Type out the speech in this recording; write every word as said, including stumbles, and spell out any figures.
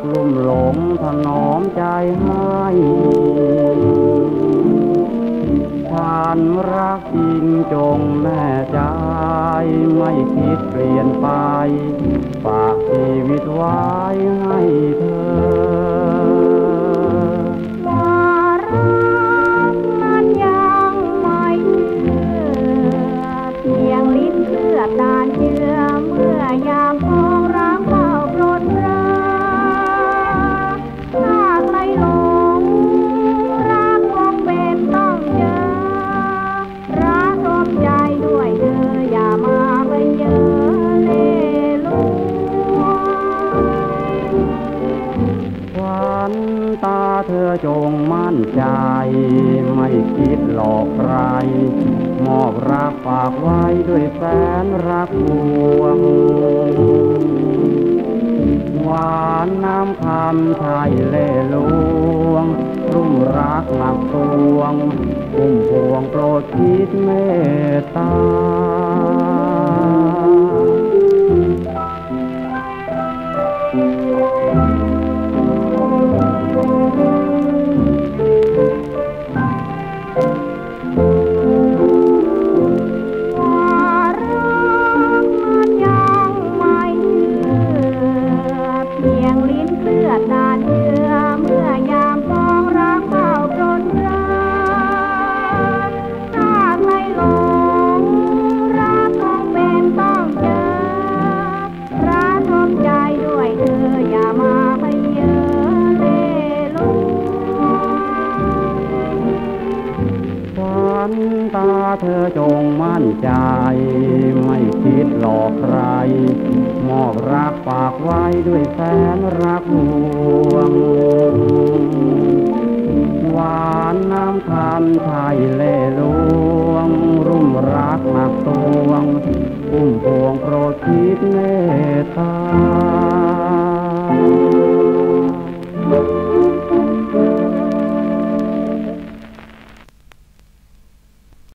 ลุ่มหลงถนอมใจให้ฉันรักจริงจงแน่ใจไม่คิดเปลี่ยนไปฝากชีวิตไว้ให้เธอว่ารักนั้นยังไม่เชื่อเพียงลิ้นเลือดดานเยื่อเมื่อยามพองรักเฝ้าปลดเร้อถ้าใครหลงรักคงเป็นต้องเจอรักรวมใจด้วยเธออย่ามาไปเยอเล่ลวงควันตาเธอจงมั่นใจไม่คิดหลอกใครมอบรักฝากไว้ด้วยแสนรักพวงหวานน้ำคำไทยเล่ลวงรุ่มรักหนักตวงพุ่มพวงโปรดคิดเมตตาดานเยื่อเมื่อยามพองรักเฝ้าปรนรักถ้าใครหลงรักคงเป็นต้องเจอรักทบใจด้วยเธออย่ามาไปเยอเล่ลวงควันตาเธอจงมั่นใจไม่คิดหลอกใครมอบรักฝากไว้ด้วยแสนรักห่วงหวานน้ำคำไทยเล่ลวงรุ่มรักหนักตวงพุ่มพวงโปรดคิดเมตตา